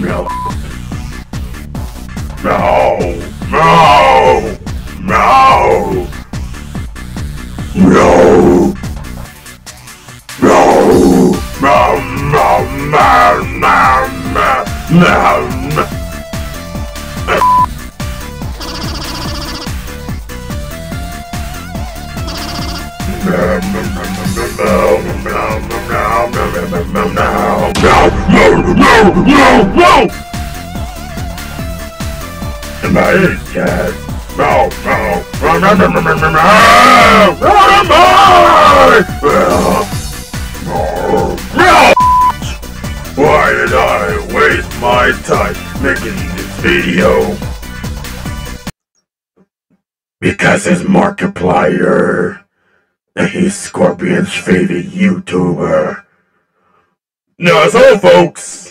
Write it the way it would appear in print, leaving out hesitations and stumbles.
meow, meow, meow, meow, meow, meow, meow, meow, meow, meow. And my ears, cat. Meow, meow, meow, meow, meow, meow, meow. Why did I waste my time making this video? Because it's Markiplier. And he's Scorpion's favorite YouTuber. That's all, folks.